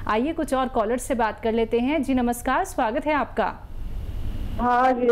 आइए कुछ और कॉलर से बात कर लेते हैं। जी नमस्कार, स्वागत है आपका। हाँ जी,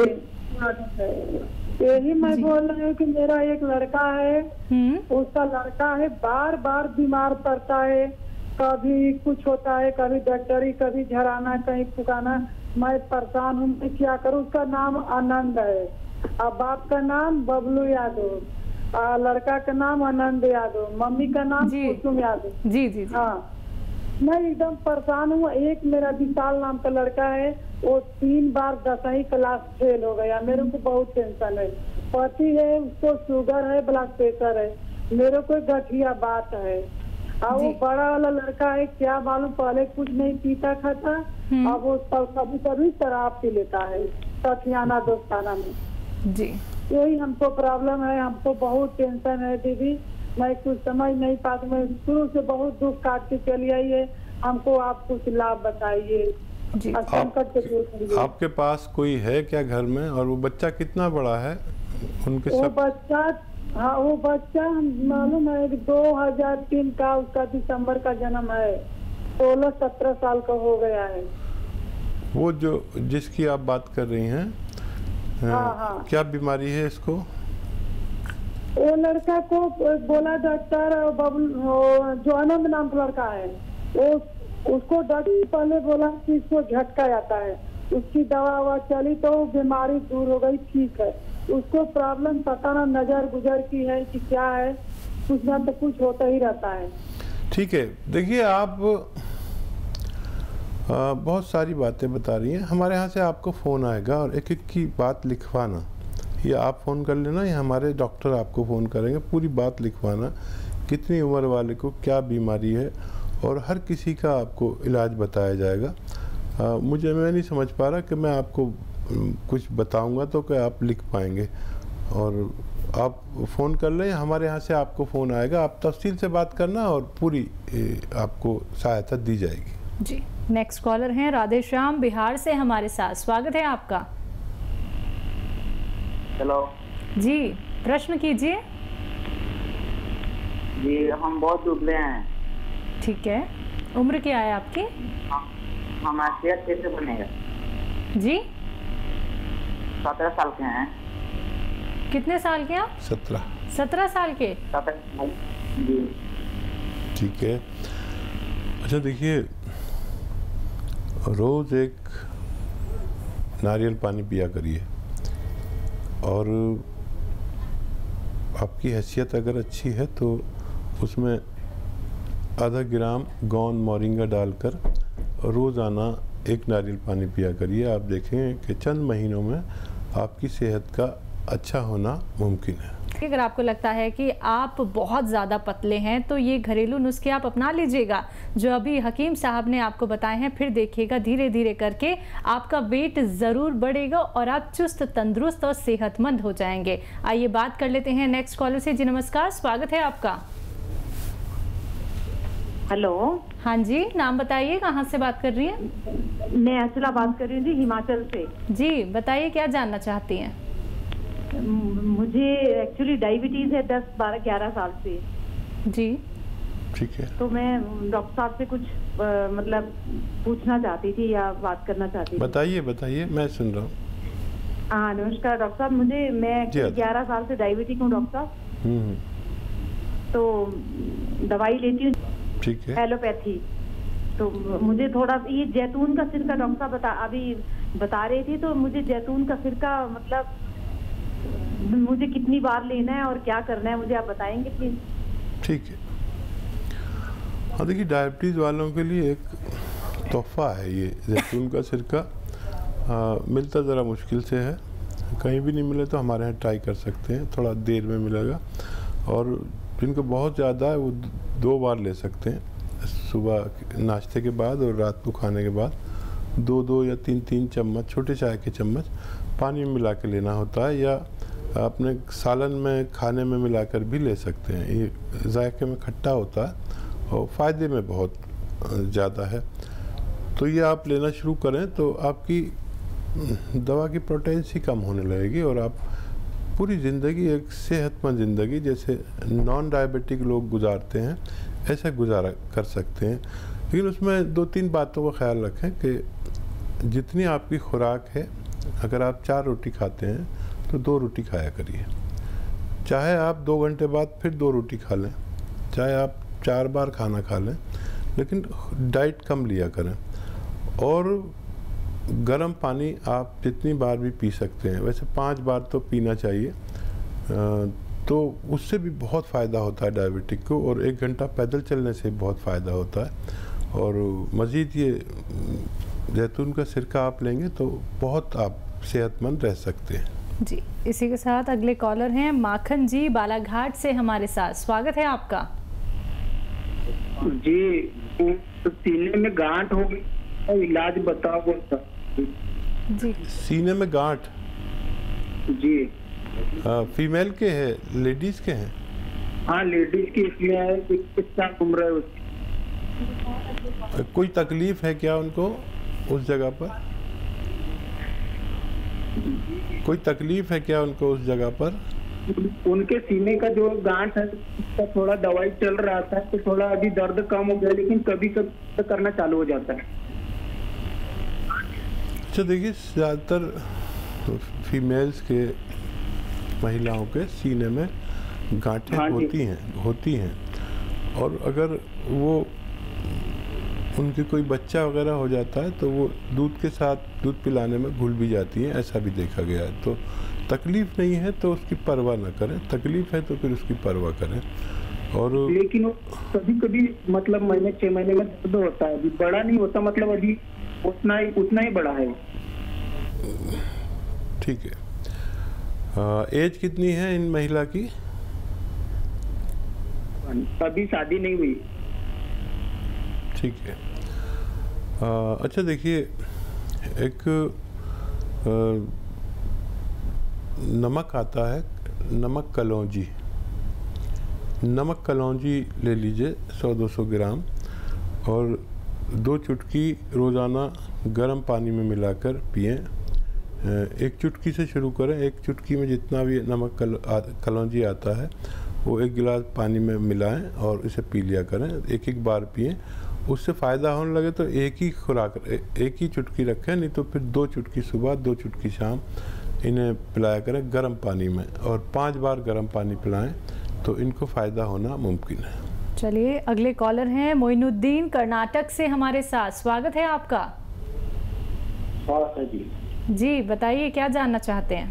यही मैं बोल रही हूँ कि मेरा एक लड़का है, उसका लड़का है बार बार बीमार पड़ता है, कभी कुछ होता है, कभी डॉक्टरी, कभी झराना, कहीं फुकाना। मैं परेशान हूँ, मैं क्या करूँ। उसका नाम आनंद है, अब बाप का नाम बबलू यादव, लड़का का नाम आनंद यादव, मम्मी का नाम कुसुम यादव। जी जी। हाँ, मैं एकदम परेशान हूँ। एक मेरा विशाल नाम का लड़का है, वो 3 बार 10वीं क्लास फेल हो गया। मेरे को बहुत टेंशन है। पति है, उसको शुगर है, ब्लड प्रेशर है, मेरे को गठिया बात है। और वो बड़ा वाला लड़का है, क्या मालूम, पहले कुछ नहीं पीता खाता, अब वो कभी कभी शराब पी लेता है सखियाना दोस्ताना में। जी, यही हमको प्रॉब्लम है, हमको बहुत टेंशन है दीदी। मैं कुछ समझ नहीं पाती, मैं शुरू से बहुत दुख काट के चली आई है। हमको आप कुछ लाभ बताइए। आपके पास कोई है क्या घर में, और वो बच्चा कितना बड़ा है उनके? वो बच्चा, हाँ वो बच्चा मालूम है 2003 का, उसका दिसंबर का जन्म है, 16-17 साल का हो गया है। वो जो जिसकी आप बात कर रही हैं, हाँ। क्या बीमारी है इसको? वो लड़का को बोला डॉक्टर, जो आनंद नाम का लड़का है, वो उसको डॉक्टर पहले बोला कि इसको झटका आता है, उसकी दवा चली तो बीमारी दूर हो गई, ठीक है। उसको प्रॉब्लम पता ना नजर गुजर की है कि क्या है, कुछ ना तो कुछ होता ही रहता है। ठीक है, देखिए आप बहुत सारी बातें बता रही हैं। हमारे यहाँ से आपको फ़ोन आएगा और एक एक की बात लिखवाना, या आप फ़ोन कर लेना या हमारे डॉक्टर आपको फ़ोन करेंगे। पूरी बात लिखवाना, कितनी उम्र वाले को क्या बीमारी है, और हर किसी का आपको इलाज बताया जाएगा। मैं नहीं समझ पा रहा कि मैं आपको कुछ बताऊंगा तो क्या आप लिख पाएंगे। और आप फ़ोन कर लें, हमारे यहाँ से आपको फ़ोन आएगा, आप तफसील से बात करना और पूरी आपको सहायता दी जाएगी। जी, नेक्स्ट कॉलर हैं राधे श्याम बिहार से हमारे साथ, स्वागत है आपका। हेलो जी, प्रश्न कीजिए। जी, हम बहुत दुबले हैं। ठीक है, उम्र क्या है आपकी? हमारा सेहत कैसे बनेगा? जी, 17 साल के हैं। कितने साल के आप? 17 साल के। 17 जी। ठीक है, अच्छा देखिए, रोज़ एक नारियल पानी पिया करिए, और आपकी हैसियत अगर अच्छी है तो उसमें आधा ग्राम गोंद मोरिंगा डालकर रोज़ाना एक नारियल पानी पिया करिए। आप देखेंगे कि चंद महीनों में आपकी सेहत का अच्छा होना मुमकिन है। अगर आपको लगता है कि आप बहुत ज़्यादा पतले हैं तो ये घरेलू नुस्खे आप अपना लीजिएगा जो अभी हकीम साहब ने आपको बताए हैं। फिर देखिएगा धीरे धीरे करके आपका वेट ज़रूर बढ़ेगा और आप चुस्त तंदुरुस्त और सेहतमंद हो जाएंगे। आइए बात कर लेते हैं नेक्स्ट कॉलर से। जी नमस्कार, स्वागत है आपका। हेलो। हाँ जी, नाम बताइए, कहाँ से बात कर रही हैं? मैं अर्चना बात कर रही हूँ जी, हिमाचल से। जी बताइए, क्या जानना चाहती हैं? मुझे एक्चुअली डायबिटीज है 10, 12, 11 साल से। जी ठीक है, तो मैं डॉक्टर साहब से कुछ मतलब पूछना चाहती थी या बात करना चाहती थी। बताइए, मैं सुन रहा हूँ। हाँ नमस्कार डॉक्टर साहब, मैं 11 साल से डायबिटिक हूँ डॉक्टर साहब। तो दवाई लेती हूँ, ठीक है, एलोपैथी। तो मुझे थोड़ा ये जैतून का सिरका डॉक्टर साहब अभी बता रही थी, तो मुझे जैतून का सिरका मतलब मुझे कितनी बार लेना है और क्या करना है, मुझे आप बताएंगे प्लीज? ठीक है। हाँ देखिए, डायबिटीज़ वालों के लिए एक तोहफा है ये जैतून का सिरका। मिलता ज़रा मुश्किल से है, कहीं भी नहीं मिले तो हमारे यहाँ ट्राई कर सकते हैं, थोड़ा देर में मिलेगा। और जिनको बहुत ज़्यादा है वो 2 बार ले सकते हैं, सुबह नाश्ते के बाद और रात को खाने के बाद 2-2 या 3-3 चम्मच, छोटे चाय के चम्मच पानी में मिला के लेना होता है, या अपने सालन में खाने में मिलाकर भी ले सकते हैं। ये जायके में खट्टा होता है और फ़ायदे में बहुत ज़्यादा है। तो ये आप लेना शुरू करें तो आपकी दवा की पोटेंसी कम होने लगेगी और आप पूरी ज़िंदगी एक सेहतमंद ज़िंदगी जैसे नॉन डायबिटिक लोग गुजारते हैं ऐसे गुजारा कर सकते हैं। लेकिन उसमें 2-3 बातों का ख्याल रखें कि जितनी आपकी खुराक है, अगर आप 4 रोटी खाते हैं तो 2 रोटी खाया करिए। चाहे आप 2 घंटे बाद फिर 2 रोटी खा लें, चाहे आप 4 बार खाना खा लें, लेकिन डाइट कम लिया करें। और गर्म पानी आप जितनी बार भी पी सकते हैं, वैसे 5 बार तो पीना चाहिए, तो उससे भी बहुत फ़ायदा होता है डायबिटिक को। और 1 घंटा पैदल चलने से बहुत फ़ायदा होता है। और मज़ीद ये जैतून का सिरका आप लेंगे तो बहुत आप सेहतमंद रह सकते हैं। जी, इसी के साथ अगले कॉलर हैं माखन जी बालाघाट से हमारे साथ। स्वागत है आपका। जी, तो सीने में गांठ हो गई, इलाज बताओ। जी, सीने में गांठ जी फीमेल के हैं, लेडीज़ के हैं? हाँ, लेडीज की। इसलिए कितना उम्र है उसकी? कोई तकलीफ है क्या उनको उस जगह पर? कोई तकलीफ है क्या उनको उस जगह पर? उनके सीने का जो गांठ है उसका थोड़ा दवाई चल रहा था, तो थोड़ा अभी दर्द कम हो गया, लेकिन कभी कभी करना चालू हो जाता है। अच्छा, देखिए, ज़्यादातर फीमेल्स के, महिलाओं के सीने में गांठें होती हैं। और अगर वो उनके कोई बच्चा वगैरह हो जाता है तो वो दूध के साथ दूध पिलाने में घुल भी जाती हैं, ऐसा भी देखा गया है। तो तकलीफ नहीं है तो उसकी परवाह ना करें, तकलीफ है तो फिर उसकी परवाह करें। और लेकिन वो कभी कभी मतलब महीने 6 महीने में दर्द होता है, अभी बड़ा नहीं होता, मतलब अभी उतना ही बड़ा है। ठीक है। एज कितनी है इन महिला की? अभी शादी नहीं हुई। ठीक है। अच्छा, देखिए, एक नमक आता है, नमक कलौंजी। नमक कलौंजी ले लीजिए 100-200 ग्राम, और 2 चुटकी रोज़ाना गर्म पानी में मिलाकर पिएं। 1 चुटकी से शुरू करें। 1 चुटकी में जितना भी नमक कलौंजी आता है वो 1 गिलास पानी में मिलाएं और इसे पी लिया करें। एक बार पिएं। उससे फ़ायदा होने लगे तो एक ही चुटकी रखें, नहीं तो फिर 2 चुटकी सुबह, 2 चुटकी शाम इन्हें पिलाया करें गर्म पानी में, और 5 बार गर्म पानी पिलाएं तो इनको फ़ायदा होना मुमकिन है। चलिए, अगले कॉलर हैं मोइनुद्दीन कर्नाटक से हमारे साथ। स्वागत है आपका। जी, बताइए क्या जानना चाहते हैं?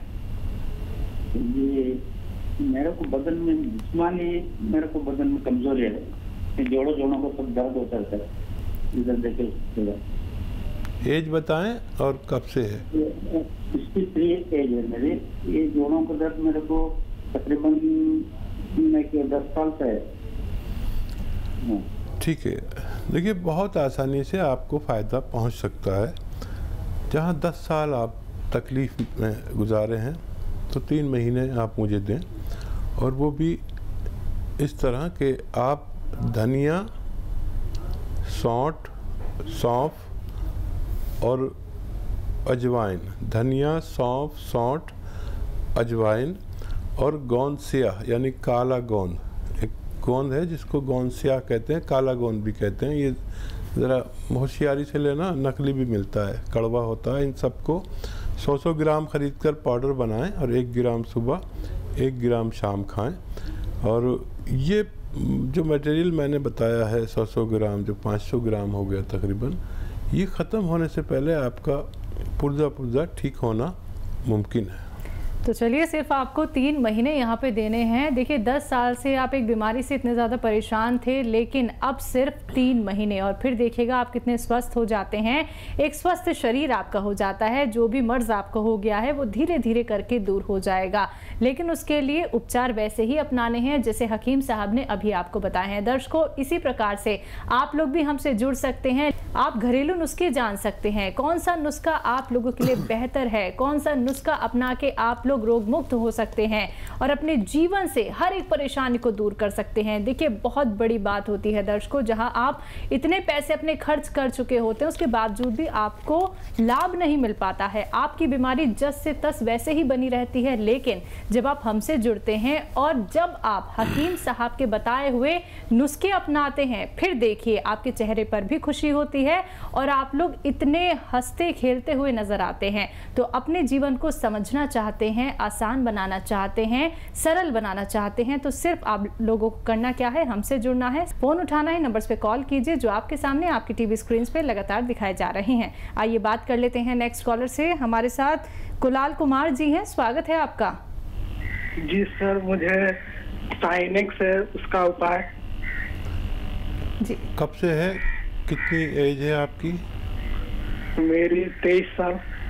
ये मेरे को बदन में जिस्मानी, मेरे को बदन में कमजोरी है, जोड़ों को सब दर्द होता है इधर देखे। एज बताएं और कब से है? 63 एज है मेरी। ये जोड़ों का दर्द मेरे को तकरीबन 10 साल से है। ठीक है। देखिए, बहुत आसानी से आपको फ़ायदा पहुंच सकता है। जहां 10 साल आप तकलीफ़ में गुजारे हैं तो 3 महीने आप मुझे दें, और वो भी इस तरह कि आप धनिया, सौंठ और अजवाइन, धनिया, सौंफ, सौंठ, अजवाइन और गोंद स्याह यानी काला गोंद, एक गोंद है जिसको गोंद स्याह कहते हैं, काला गोंद भी कहते हैं। ये ज़रा होशियारी से लेना, नकली भी मिलता है, कड़वा होता है। इन सबको 100-100 ग्राम ख़रीद कर पाउडर बनाएं और 1 ग्राम सुबह, 1 ग्राम शाम खाएं। और ये जो मटेरियल मैंने बताया है 100-100 ग्राम, जो 500 ग्राम हो गया तकरीबन, ये ख़त्म होने से पहले आपका पुर्जा ठीक होना मुमकिन है। तो चलिए, सिर्फ आपको 3 महीने यहाँ पे देने हैं। देखिए, 10 साल से आप एक बीमारी से इतने ज़्यादा परेशान थे, लेकिन अब सिर्फ 3 महीने, और फिर देखिएगा आप कितने स्वस्थ हो जाते हैं। एक स्वस्थ शरीर आपका हो जाता है। जो भी मर्ज आपको हो गया है वो धीरे धीरे करके दूर हो जाएगा, लेकिन उसके लिए उपचार वैसे ही अपनाने हैं जैसे हकीम साहब ने अभी आपको बताए हैं। दर्शकों, इसी प्रकार से आप लोग भी हमसे जुड़ सकते हैं। आप घरेलू नुस्खे जान सकते हैं, कौन सा नुस्खा आप लोगों के लिए बेहतर है, कौन सा नुस्खा अपना के आप लोग रोग मुक्त हो सकते हैं और अपने जीवन से हर एक परेशानी को दूर कर सकते हैं। देखिए, बहुत बड़ी बात होती है दर्शकों, जहां आप इतने पैसे अपने खर्च कर चुके होते हैं, उसके बावजूद भी आपको लाभ नहीं मिल पाता है। आपकी बीमारी जस से तस वैसे ही बनी रहती है। लेकिन जब आप हमसे जुड़ते हैं और जब आप हकीम साहब के बताए हुए नुस्खे अपनाते हैं, फिर देखिए आपके चेहरे पर भी खुशी होती है और आप लोग इतने हंसते खेलते हुए नजर आते हैं। तो अपने जीवन को समझना चाहते हैं, आसान बनाना चाहते हैं, सरल बनाना चाहते हैं, तो सिर्फ आप लोगों को करना क्या है, हमसे जुड़ना है, फोन उठाना है, नंबर्स पे कॉल कीजिए जो आपके सामने आपकी टीवी स्क्रीन पे लगातार दिखाए जा रहे हैं। आइए बात कर लेते हैं नेक्स्ट कॉलर से। हमारे साथ कुलाल कुमार जी हैं, स्वागत है आपका। जी सर, मुझे साइनेक्स है, उसका उपाय जी। कब से है, कितनी एज है आपकी? मेरी 23 साल।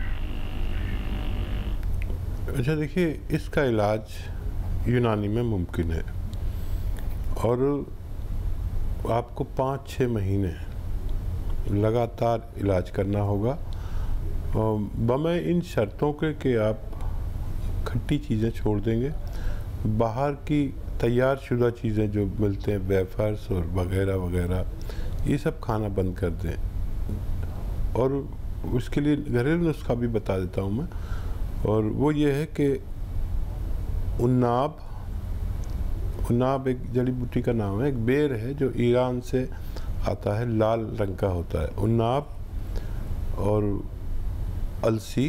अच्छा, देखिए, इसका इलाज यूनानी में मुमकिन है और आपको 5-6 महीने लगातार इलाज करना होगा, बमे इन शर्तों के कि आप खट्टी चीज़ें छोड़ देंगे, बाहर की तैयार शुदा चीज़ें जो मिलते हैं, वेफर्स और वगैरह वगैरह, ये सब खाना बंद कर दें। और उसके लिए घरेलू नुस्खा भी बता देता हूँ मैं, और वो ये है कि उन्नाब एक जड़ी बूटी का नाम है, एक बेर है जो ईरान से आता है, लाल रंग का होता है। उन्नाब और अलसी,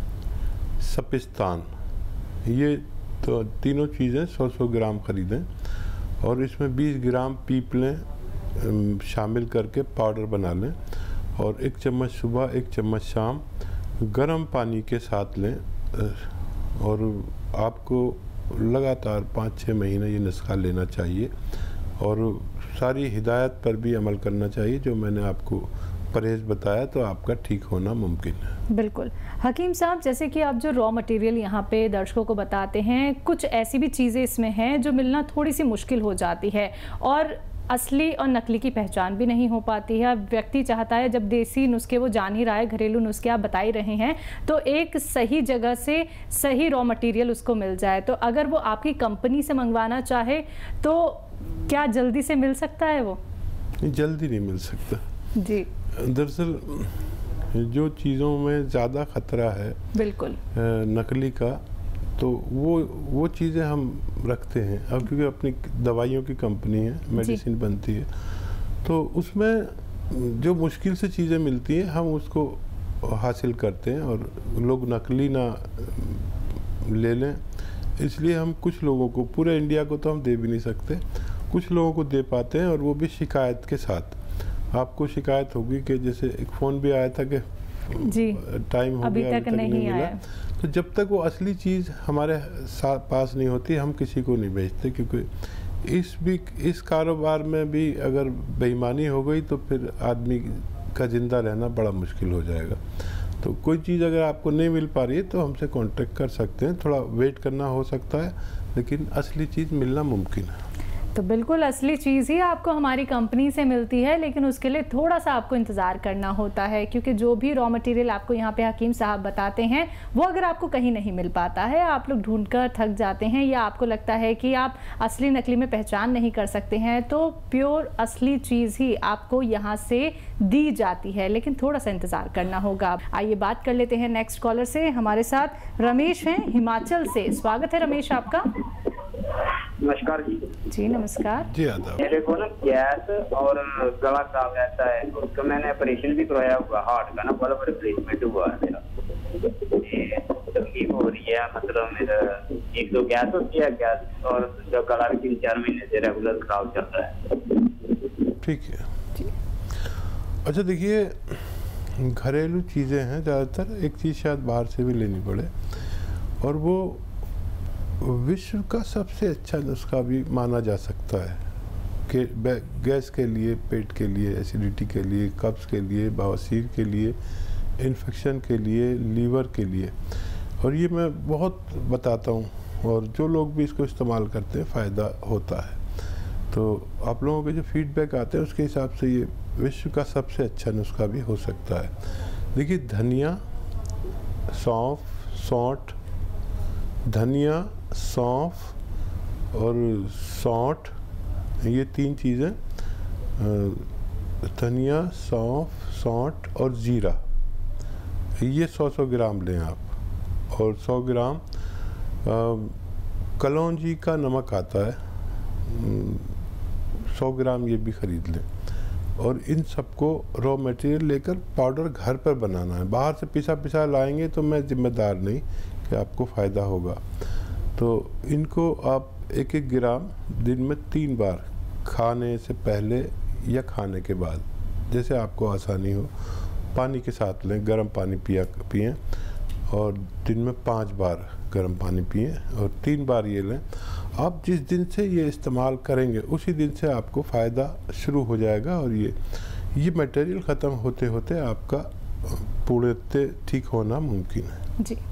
सपिस्तान, ये तो तीनों चीज़ें 100-100 ग्राम ख़रीदें और इसमें 20 ग्राम पीपलें शामिल करके पाउडर बना लें और 1 चम्मच सुबह 1 चम्मच शाम गर्म पानी के साथ लें। और आपको लगातार 5-6 महीने ये नुस्खा लेना चाहिए और सारी हिदायत पर भी अमल करना चाहिए जो मैंने आपको परहेज बताया, तो आपका ठीक होना मुमकिन है। बिल्कुल हकीम साहब, जैसे कि आप जो रॉ मटेरियल यहाँ पे दर्शकों को बताते हैं, कुछ ऐसी भी चीज़ें इसमें हैं जो मिलना थोड़ी सी मुश्किल हो जाती है और असली और नकली की पहचान भी नहीं हो पाती है। व्यक्ति चाहता है, जब देसी नुस्खे वो जान ही रहा है, घरेलू नुस्खे आप बता ही रहे हैं, तो एक सही जगह से सही रॉ मटेरियल उसको मिल जाए। तो अगर वो आपकी कंपनी से मंगवाना चाहे तो क्या जल्दी से मिल सकता है? वो जल्दी नहीं मिल सकता जी। दरअसल जो चीज़ों में ज़्यादा ख़तरा है बिल्कुल नकली का, तो वो चीज़ें हम रखते हैं। अब क्योंकि अपनी दवाइयों की कंपनी है, मेडिसिन बनती है, तो उसमें जो मुश्किल से चीज़ें मिलती हैं हम उसको हासिल करते हैं और लोग नकली ना ले लें। इसलिए हम कुछ लोगों को, पूरे इंडिया को तो हम दे भी नहीं सकते, कुछ लोगों को दे पाते हैं और वो भी शिकायत के साथ। आपको शिकायत होगी कि जैसे एक फ़ोन भी आया था कि जी टाइम हो अभी गया, तक नहीं मिला। तो जब तक वो असली चीज़ हमारे पास नहीं होती हम किसी को नहीं बेचते, क्योंकि इस कारोबार में भी अगर बेईमानी हो गई तो फिर आदमी का ज़िंदा रहना बड़ा मुश्किल हो जाएगा। तो कोई चीज़ अगर आपको नहीं मिल पा रही है तो हमसे कांटेक्ट कर सकते हैं, थोड़ा वेट करना हो सकता है, लेकिन असली चीज़ मिलना मुमकिन है। तो बिल्कुल असली चीज़ ही आपको हमारी कंपनी से मिलती है, लेकिन उसके लिए थोड़ा सा आपको इंतज़ार करना होता है, क्योंकि जो भी रॉ मटेरियल आपको यहाँ पे हकीम साहब बताते हैं वो अगर आपको कहीं नहीं मिल पाता है, आप लोग ढूंढकर थक जाते हैं या आपको लगता है कि आप असली नकली में पहचान नहीं कर सकते हैं, तो प्योर असली चीज़ ही आपको यहाँ से दी जाती है, लेकिन थोड़ा सा इंतज़ार करना होगा। आइए बात कर लेते हैं नेक्स्ट कॉलर से। हमारे साथ रमेश हैं हिमाचल से, स्वागत है रमेश आपका। नमस्कार जी नमस्कार जी। आदाब। मेरे को ना गैस और गला खराब रहता है, उसका मैंने ऑपरेशन भी करवाया हुआ, हार्ट का ना बड़ा रिप्लेसमेंट हुआ है मेरा, तकलीफ हो रही है, मतलब मेरा एक तो गैस होती है, गैस और जो गला 3-4 महीने से रेगुलर खराब चल रहा है। ठीक है। अच्छा देखिए, घरेलू चीज़ें हैं ज़्यादातर, एक चीज़ शायद बाहर से भी लेनी पड़े, और वो विश्व का सबसे अच्छा नुस्खा भी माना जा सकता है कि गैस के लिए, पेट के लिए, एसिडिटी के लिए, कब्ज़ के लिए, बवासीर के लिए, इन्फेक्शन के लिए, लीवर के लिए, और ये मैं बहुत बताता हूँ और जो लोग भी इसको इस्तेमाल करते हैं फ़ायदा होता है। तो आप लोगों के जो फीडबैक आते हैं उसके हिसाब से ये विश्व का सबसे अच्छा नुस्खा भी हो सकता है। देखिए, धनिया, सौंफ, सौंठ, धनिया, सौंफ और सौंठ, ये 3 चीज़ें, धनिया, सौंफ, सौंठ और जीरा, ये 100-100 ग्राम लें आप। और 100 ग्राम कलौंजी का नमक आता है, 100 ग्राम ये भी ख़रीद लें। और इन सबको रॉ मटेरियल लेकर पाउडर घर पर बनाना है। बाहर से पिसा लाएंगे तो मैं जिम्मेदार नहीं कि आपको फ़ायदा होगा। तो इनको आप 1-1 ग्राम दिन में 3 बार, खाने से पहले या खाने के बाद, जैसे आपको आसानी हो, पानी के साथ लें। गर्म पानी पिएं और दिन में 5 बार गर्म पानी पिएं और 3 बार ये लें। आप जिस दिन से ये इस्तेमाल करेंगे उसी दिन से आपको फ़ायदा शुरू हो जाएगा और ये मटेरियल ख़त्म होते होते आपका पूर्णतः ठीक होना मुमकिन है। जी।